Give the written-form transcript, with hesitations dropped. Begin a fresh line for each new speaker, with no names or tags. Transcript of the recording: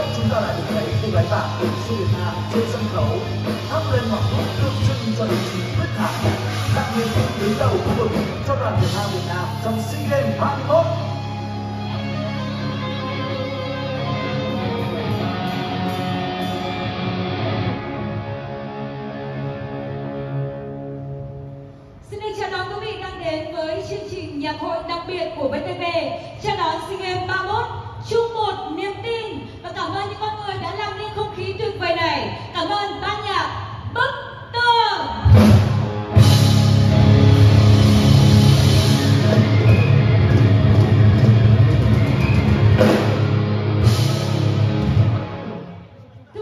chúng ta lại được thấy cô gái vàng của siêu Việt Nam trên sân khấu thắp lên ngọn đuốc tượng trưng cho ý chí quyết thắng, đặt niềm tin đứng đầu khu vực cho đoàn thể thao Việt Nam trong SEA Games 31.
Xin được chào đón quý vị đang đến với chương trình nhạc hội đặc biệt của VTV chào đón SEA Games 31 chung một niềm tin, và cảm ơn những con người đã làm nên không khí tuyệt vời này. Cảm ơn